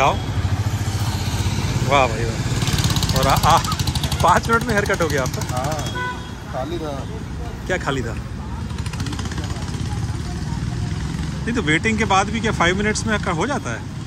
दिखाओ। वाह भाई वाह। और 5 मिनट में हेयर कट हो गया आपका? हाँ, खाली था। क्या खाली था? नहीं तो वेटिंग के बाद भी क्या 5 मिनट्स में हो जाता है?